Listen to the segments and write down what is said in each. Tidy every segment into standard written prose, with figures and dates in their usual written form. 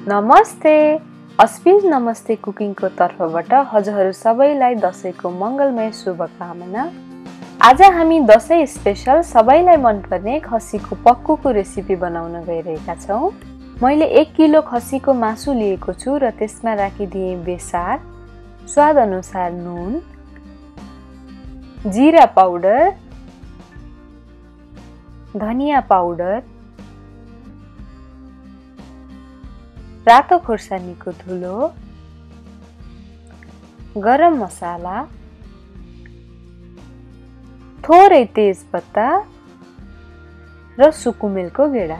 नमस्ते। अस्पिज नमस्ते कुकिङको तर्फबाट हजुरहरू सबैलाई दशैंको मङ्गलमय शुभकामना। आज हामी दशैं स्पेशल सबैलाई मनपर्ने खसीको पक्कुको रेसिपी बनाउन गइरहेका छौं। मैले 1 किलो खसीको मासु लिएको छु र त्यसमा राखिदिए बेसार, स्वाद अनुसार नुन, जीरा पाउडर, धनिया पाउडर, रातो खोर्सानीको धुलो, गरम मसाला, थोरै तेजपत्ता र सुकुमेलको गेडा।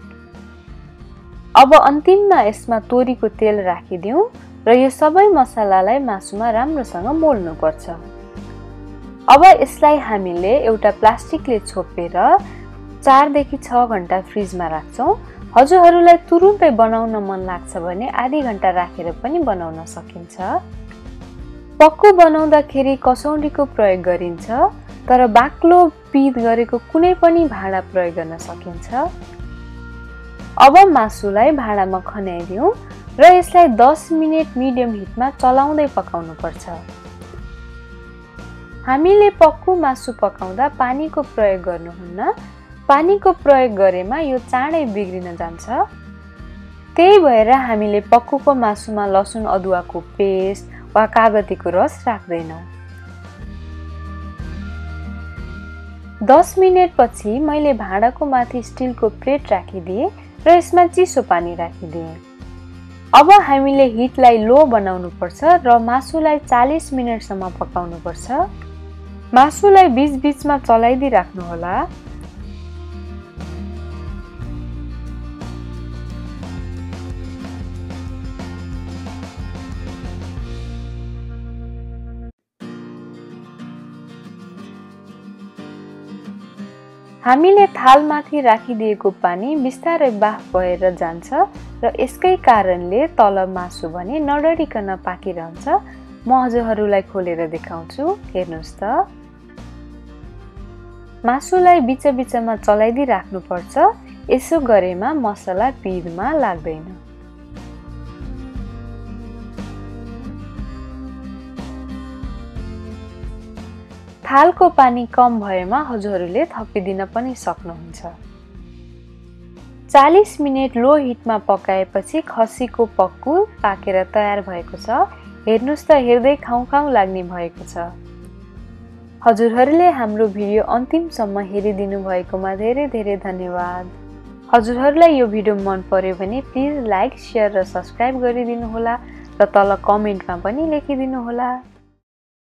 अब अन्तिममा यसमा तोरीको तेल राखिदिउँ र यो सबै मसालालाई मासुमा राम्रोसँग मोल्नु पर्छ। अब यसलाई हामीले एउटा प्लास्टिकले छोपेर 4 देखि 6 घण्टा फ्रिजमा राख्छौं। हजुरहरूलाई तुरुन्तै बनाउन मन लाग्छ भने आधी घण्टा राखेर पनि बनाउन सकिन्छ। पक्कु बनाउँदाखेरि कसौडीको प्रयोग गरिन्छ, तर बाक्लो पिद गरेको कुनै पनि भाँडा प्रयोग गर्न सकिन्छ। अब मासुलाई भाँडामा खन्याइदिउँ र यसलाई 10 मिनेट मिडियम हिटमा चलाउँदै पकाउनु पर्छ। हामीले पक्कु मासु पकाउँदा पानीको प्रयोग गर्नुहुन्न। पानीको प्रयोग गरेमा यो चाँडै बिग्रिन जान्छ। त्यही भएर हामीले पक्कुको मासुमा लसुन अदुवाको पेस्ट वा कागतीको रस राख्दैनौं। 10 मिनेट पछि मैले भाँडाको माथि स्टिलको प्लेट राखिदिए र यसमा चिसो पानी राखिदिए। अब हामीले हिटलाई लो बनाउनु पर्छ र मासुलाई 40 मिनेटसम्म पकाउनु पर्छ। मासुलाई बीच-बीचमा चलाइदिई राख्नुहोला। हामीले थालमाथि राखिदिएको पानी बिस्तारै बाफ भएर जान्छ र यसकै कारणले तल मासु भने नडरिकन पाकिरहन्छ। म हजुरहरूलाई खोलेर देखाउँछु, हेर्नुस् त। मासुलाई बीच-बीचमा चलाइदिई राख्नुपर्छ। यसो गरेमा मसला पिँधमा लाग्दैन। थालको पानी कम भएमा हजुरहरूले थपिदिन पनि सक्नुहुन्छ। 40 मिनेट लो हिटमा पकाएपछि खसीको पक्कु पाकेर तयार भएको छ। हेर्नुस् त, हेर्दै खाउँ लाग्ने भएको छ। हजुरहरूले हाम्रो भिडियो अन्तिमसम्म हेरिदिनु भएकोमा धेरै धन्यवाद। हजुरहरूलाई यो भिडियो मन पर्यो भने प्लिज लाइक, शेयर र सब्स्क्राइब गरिदिनु होला र तल कमेन्टमा पनि लेखिदिनु होला।